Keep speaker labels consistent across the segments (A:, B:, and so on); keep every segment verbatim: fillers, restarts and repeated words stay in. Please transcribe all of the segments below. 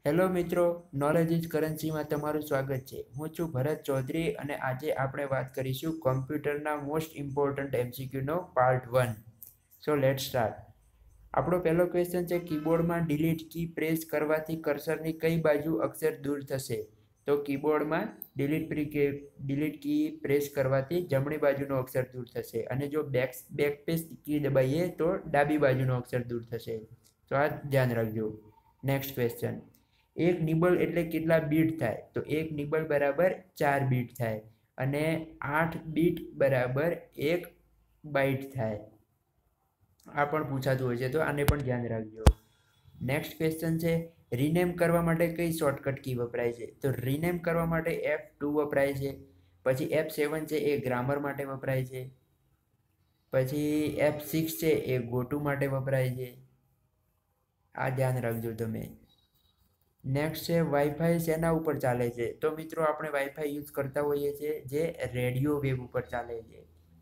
A: Hello મિત્રો, knowledge is કરન્સીમાં તમારું સ્વાગત છે. હું છું ભરત ચૌધરી અને આજે આપણે વાત કરીશું કોમ્પ્યુટરના મોસ્ટ ઇમ્પોર્ટન્ટ એમસીક્યુનો part one. So let start. આપણો પહેલો ક્વેશ્ચન છે, કીબોર્ડમાં ડિલીટ કી પ્રેસ કરવાથી કર્સરની કઈ બાજુ અક્ષર દૂર થશે? તો કીબોર્ડમાં ડિલીટ પ્રી કે ડિલીટ કી પ્રેસ કરવાથી જમણી બાજુનો અક્ષર દૂર થશે અને જો બેક બેકસ્પેસ કી દબાઈએ તો ડાબી બાજુનો અક્ષર દૂર થશે. તો આ ધ્યાન રાખજો. નેક્સ્ટ ક્વેશ્ચન, એક નિબલ એટલે કેટલા બીટ થાય? તો એક નિબલ બરાબર ચાર બીટ થાય અને આઠ બીટ બરાબર એક બાઇટ થાય. આ પણ પૂછાતું હોય છે, તો આને પણ ધ્યાન રાખજો. નેક્સ્ટ ક્વેશ્ચન છે, રીનેમ કરવા માટે કઈ શોર્ટકટ કી વપરાય છે? તો રીનેમ કરવા માટે એફ ટુ વપરાય છે. પછી એફ સેવન છે એ ગ્રામર માટે વપરાય છે. પછી એફ સિક્સ છે એ ગોટુ માટે વપરાય છે. આ ધ્યાન રાખજો તમે. નેક્સ્ટ છે, વાઈફાઈ શેના ઉપર ચાલે છે? તો મિત્રો આપણે વાઈફાઈ યુઝ કરતા હોઈએ છીએ જે રેડિયો વેવ ઉપર ચાલે છે.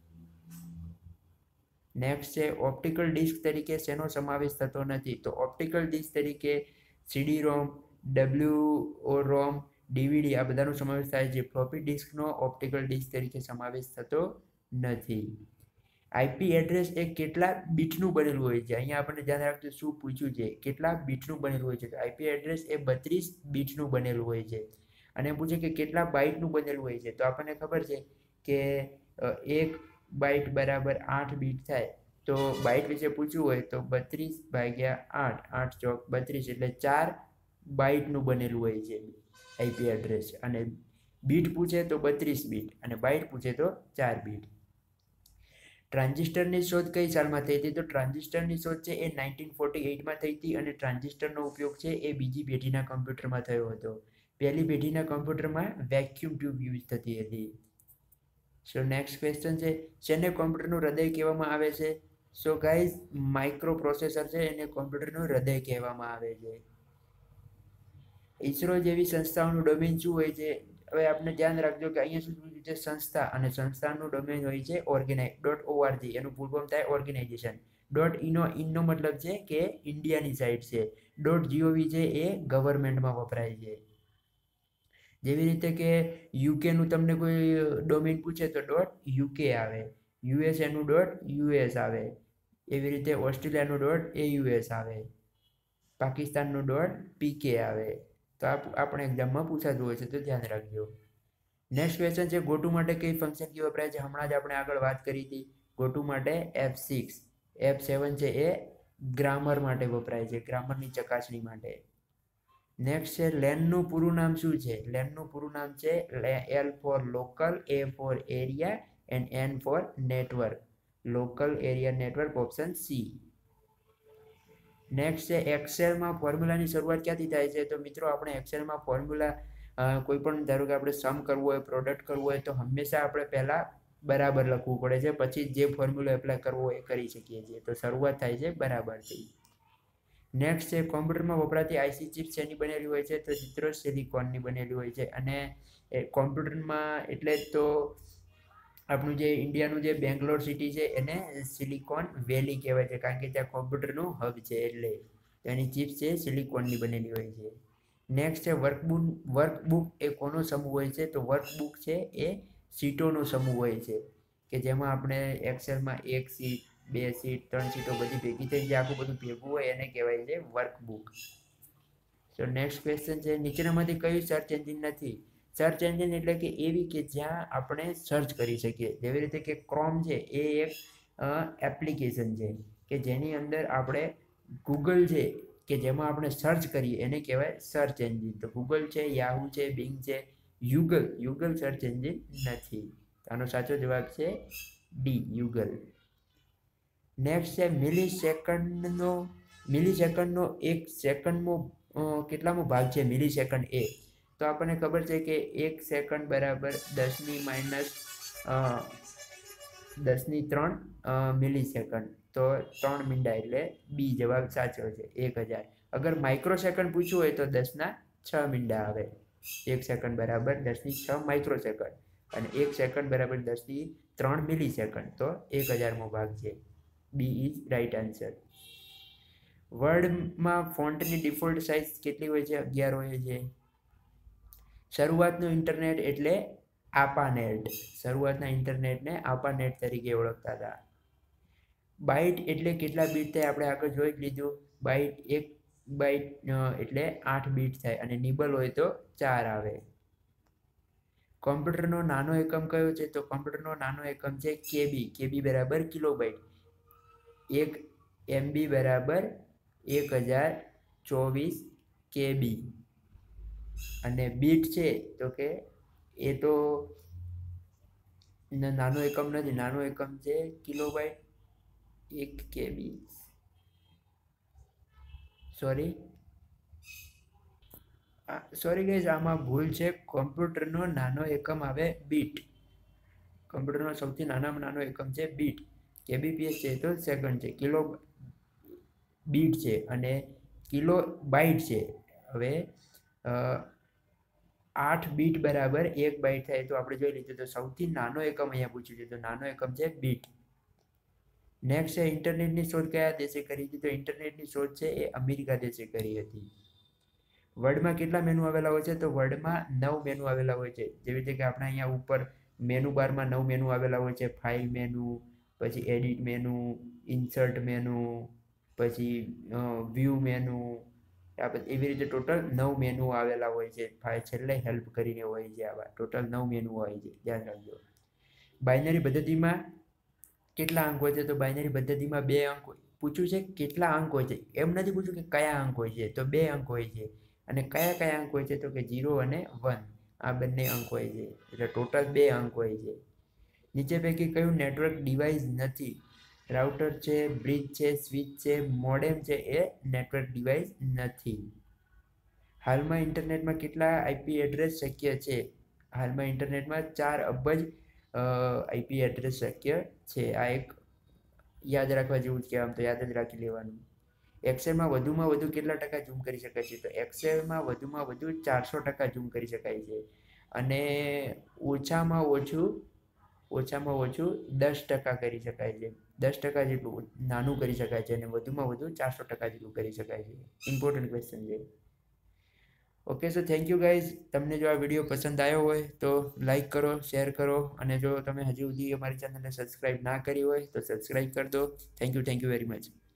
A: નેક્સ્ટ છે, ઓપ્ટિકલ ડિસ્ક તરીકે શેનો સમાવેશ થતો નથી? તો ઓપ્ટિકલ ડિસ્ક તરીકે સીડી રોમ, ડબલ્યુ રોમ, ડીવીડી આ બધાનો સમાવેશ થાય છે. ફ્લોપી ડિસ્કનો ઓપ્ટિકલ ડિસ્ક તરીકે સમાવેશ થતો નથી. આઈપી એડ્રેસ એ કેટલા બીટનું બનેલું હોય છે? અહીંયા આપણે ધ્યાન રાખજો શું પૂછ્યું છે, કેટલા બીટનું બનેલું હોય છે? તો આઈપી એડ્રેસ એ બત્રીસ બીટનું બનેલું હોય છે. અને પૂછે કે કેટલા બાઇટનું બનેલું હોય છે? તો આપણને ખબર છે કે એક બાઇટ બરાબર આઠ બીટ થાય. તો બાઇટ વિશે પૂછવું હોય તો બત્રીસ ભાગ્યા આઠ, આઠ ચોક બત્રીસ એટલે ચાર બાઇટનું બનેલું હોય છે આઈપી એડ્રેસ. અને બીટ પૂછે તો બત્રીસ બીટ અને બાઇટ પૂછે તો ચાર બીટ. ટ્રાન્ઝિસ્ટરની શોધ કઈ સાલમાં થઈ હતી? તો ટ્રાન્ઝિસ્ટરની શોધ છે એ નાઇન્ટીન ફોર્ટી એઇટમાં થઈ હતી અને ટ્રાન્ઝિસ્ટરનો ઉપયોગ છે એ બીજી પેઢીના કમ્પ્યુટરમાં થયો હતો. પહેલી પેઢીના કમ્પ્યુટરમાં વેક્યુમ ટ્યુબ યુઝ થતી હતી. સો નેક્સ્ટ ક્વેશ્ચન છે, શેને કોમ્પ્યુટરનું હૃદય કહેવામાં આવે છે? સો ગાઈઝ, માઇક્રો પ્રોસેસર છે એને કોમ્પ્યુટરનું હૃદય કહેવામાં આવે છે. ઈસરો જેવી સંસ્થાઓનું ડોમેન શું હોય છે? હવે આપણે ધ્યાન રાખજો કે અહીંયા શું છે, સંસ્થા અને સંસ્થાનું ડોમેન હોય છે ઓર્ગેનાઇઝ ડોટ ઓઆરજી. એનું ફૂલ ફોર્મ થાય ઓર્ગેનાઇઝેશન. ડોટ ઇનો ઇનનો મતલબ છે કે ઇન્ડિયાની સાઇડ છે. ડોટ જીઓવી છે એ ગવર્મેન્ટમાં વપરાય છે. જેવી રીતે કે યુકેનું તમને કોઈ ડોમેન પૂછે તો ડોટ યુકે આવે, યુએસએનું ડોટ યુએસ આવે, એવી રીતે ઓસ્ટ્રેલિયાનું ડોટ એયુએસ આવે, પાકિસ્તાનનું ડોટ પીકે આવે. તો આપણે એક્ઝામમાં પૂછાતું હોય છે, તો ધ્યાન રાખજો. નેક્સ્ટ ક્વેશ્ચન છે, ગોટુ માટે કઈ ફંક્શન કી વપરાય છે? હમણાં જ આપણે આગળ વાત કરી હતી. ગોટુ માટે એફ સિક્સ, એફ સેવન છે એ ગ્રામર માટે વપરાય છે, ગ્રામરની ચકાસણી માટે. નેક્સ્ટ છે, લેનનું પૂરું નામ શું છે? લેનનું પૂરું નામ છે L for local, A for area and N for network. Local area network, option C. Next છે, એક્સેલમાં ફોર્મ્યુલાની શરૂઆત ક્યાંથી થાય છે? તો મિત્રો આપણે એક્સેલમાં ફોર્મ્યુલા કોઈ પણ ધારો કે આપણે સમ કરવું હોય, પ્રોડક્ટ કરવું હોય તો હંમેશા આપણે પહેલાં બરાબર લખવું પડે છે, પછી જે ફોર્મ્યુલા એપ્લાય કરવો હોય એ કરી શકીએ છીએ. તો શરૂઆત થાય છે બરાબરથી. નેક્સ્ટ છે, કોમ્પ્યુટરમાં વપરાતી આઈસી ચિપ શેની બનેલી હોય છે? તો મિત્રો સિલિકોનની બનેલી હોય છે. અને એ કોમ્પ્યુટરમાં એટલે તો આપણું જે ઇન્ડિયાનું જે બેંગ્લોર સિટી છે એને સિલિકોન વેલી કહેવાય છે, કારણ કે ત્યાં કોમ્પ્યુટરનું હબ છે એટલે તેની ચિપ છે સિલિકોનની બનેલી હોય છે. નેક્સ્ટ છે, વર્કબુક વર્કબુક એ કોનો સમૂહ હોય છે? તો વર્કબુક છે એ સીટોનો સમૂહ હોય છે કે જેમાં આપણે એક્સેલમાં એક સીટ, બે સીટ, ત્રણ સીટો બધી ભેગી થઈ જે આખું બધું ભેગું હોય એને કહેવાય છે વર્કબુક. તો નેક્સ્ટ ક્વેશ્ચન છે, નીચેનામાંથી કયું સર્ચ એન્જિન નથી? સર્ચ એન્જિન એટલે કે એવી કે જ્યાં આપણે સર્ચ કરી શકીએ. જેવી રીતે કે ક્રોમ છે એ એક એપ્લિકેશન છે કે જેની અંદર આપણે ગૂગલ છે કે જેમાં આપણે સર્ચ કરીએ એને કહેવાય સર્ચ એન્જિન. તો ગૂગલ છે, યાહુ છે, બિંગ છે, યુગલ યુગલ સર્ચ એન્જિન નથી. આનો સાચો જવાબ છે ડી, યુગલ. નેક્સ્ટ છે, મિલી સેકન્ડનો મિલી સેકન્ડનો એક સેકન્ડનો કેટલામો ભાગ છે મિલી સેકન્ડ એ? તો આપણને ખબર છે કે એક સેકન્ડ બરાબર દસની માઇનસ દસની ત્રણ મિલી સેકન્ડ. તો ત્રણ મીંડા એટલે બી જવાબ સાચો છે, એક હજાર. અગર માઇક્રો સેકન્ડ પૂછવું હોય તો દસના છ મીંડા આવે. એક સેકન્ડ બરાબર દસની છ માઇક્રો સેકન્ડ અને એક સેકન્ડ બરાબર દસની ત્રણ મિલી સેકન્ડ. તો એક હજારમો ભાગ છે. B is right answer. વર્ડમાં ફોન્ટની ડિફોલ્ટ સાઇઝ કેટલી હોય છે? અગિયાર હોય છે. શરૂઆતનું ઇન્ટરનેટ એટલે આપાનેટ. શરૂઆતના ઇન્ટરનેટને આપાનેટ તરીકે ઓળખતા હતા. બાઇટ એટલે કેટલા બીટ થાય? આપણે આગળ જોઈ જ લીધું. બાઇટ એક બાઇટ એટલે આઠ બીટ થાય અને નિબલ હોય તો ચાર આવે. કોમ્પ્યુટરનો નાનો એકમ કયો છે? તો કોમ્પ્યુટરનો નાનો એકમ છે કેબી. કેબી બરાબર કિલોબાઇટ. એક એમબી બરાબર એક હજાર ચોવીસ કેબી. અને બીટ છે તો કે એ તો નાનો એકમ નથી, નાનો એકમ છે કિલોબાઇટ. એક કેબી સોરી સોરી ગાઈઝ, આમાં ભૂલ છે. કોમ્પ્યુટરનો નાનો એકમ આવે બીટ. કમ્પ્યુટરનો સૌથી નાનામાં નાનો એકમ છે બીટ. કેબીપીએસ છે તો સેકન્ડ છે. કિલો બીટ છે અને કિલો બાઇટ છે. હવે આઠ બીટ બરાબર એક બાઇટ થાય તો આપણે જોઈ લીધું. તો સૌથી નાનો એકમ અહીંયા પૂછ્યું છે, તો નાનો એકમ છે બીટ. નેક્સ્ટ છે ઇન્ટરનેટની શોધ કયા દેશે કરી હતી? તો ઇન્ટરનેટની શોધ છે એ અમેરિકા દેશે કરી હતી. વર્ડમાં કેટલા મેનુ આવેલા હોય છે? તો વર્ડમાં નવ મેનુ આવેલા હોય છે. જેવી રીતે કે આપણે અહીંયા ઉપર મેનુ બારમાં નવ મેનુ આવેલા હોય છે. ફાઇલ મેનુ, પછી એડિટ મેનુ, ઇન્સર્ટ મેનુ, પછી વ્યૂ મેનુ, એવી રીતે ટોટલ નવ મેનુ આવેલા હોય છે. છેલ્લે હેલ્પ કરીને હોય છે. આવા ટોટલ નવ મેનુ હોય છે, ધ્યાન રાખજો. બાઇનરી પદ્ધતિમાં કેટલા અંક હોય છે? તો બાઇનરી પદ્ધતિમાં બે અંક પૂછ્યું છે. કેટલા અંક હોય છે એમ નથી પૂછ્યું કે કયા અંક હોય છે. તો બે અંક હોય છે. અને કયા કયા અંક હોય છે? તો કે ઝીરો અને વન. આ બંને અંક હોય છે. એટલે ટોટલ બે અંક હોય છે. નીચે પૈકી કયું નેટવર્ક ડિવાઇસ નથી? રાઉટર છે, બ્રિજ છે, સ્વિચ છે, મોડેમ છે એ નેટવર્ક ડિવાઇસ નથી. હાલમાં ઇન્ટરનેટમાં કેટલા આઈપી એડ્રેસ શક્ય છે? હાલમાં ઇન્ટરનેટમાં ચાર અબજ આઈપી એડ્રેસ શક્ય છે. આ એક યાદ રાખવા જેવું જ કે આમ તો યાદ જ રાખી લેવાનું. એક્સેલમાં વધુમાં વધુ કેટલા ટકા ઝૂમ કરી શકાય છે? તો એક્સેલમાં વધુમાં વધુ ચારસો ટકા ઝૂમ કરી શકાય છે. અને ઓછામાં ઓછું ઓછામાં ઓછું દસ ટકા કરી શકાય છે. દસ ટકા જેટલું નાનું કરી શકાય છે અને વધુમાં વધુ ચારસો ટકા જેટલું કરી શકાય છે. ઇમ્પોર્ટન્ટ ક્વેશ્ચન છે. Okay, so thank you guys. તમને જો આ વિડીયો પસંદ આવ્યો હોય તો લાઈક કરો, શેર કરો, અને જો તમે હજુ સુધી અમારી ચેનલને સબસ્ક્રાઈબ ના કરી હોય તો સબસ્ક્રાઈબ કરી દો. Thank you thank you very much.